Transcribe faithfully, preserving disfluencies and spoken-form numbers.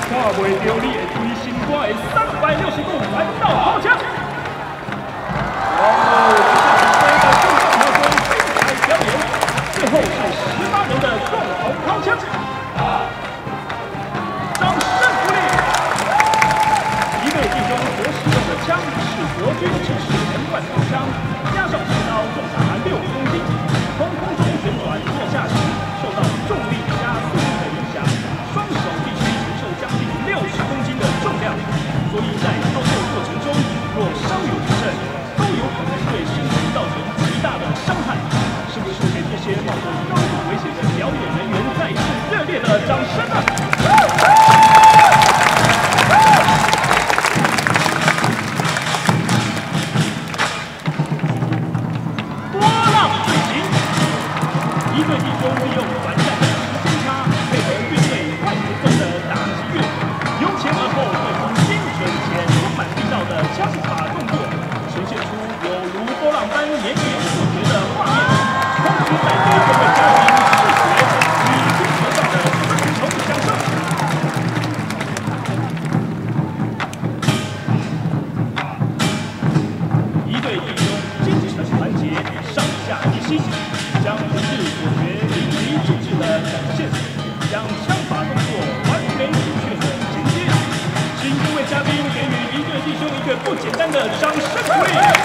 看袂到你会推心肝的三百六十度环绕抛枪。哦，这是三个重要条件精彩表演，最后是十八人的共同抛枪。掌声鼓励！一队弟兄所使用的枪是国军制式连贯手枪，加上持刀重达六公斤，从空中旋转落下时，受到重力加速度的影响，双手必须承受将近六十公斤的重量，所以在操作过程中，若稍有不慎，都有可能对身体造成极大的伤害。是不是给这些冒着高度危险的表演人员再一次热烈的掌声呢？一队弟兄利用短暂的时间差，配合乐队快节奏的打击乐，由前而后做出精准且充满力道的枪法动作，呈现出有如波浪般绵延不绝的画面，同时带给各位嘉宾视觉与听觉上的双重享受。一队弟兄精诚团结，上下一心。将日所学淋漓尽致的展现，将枪法动作完美准确的衔接，请各位嘉宾给予一队弟兄一个不简单的掌声鼓励。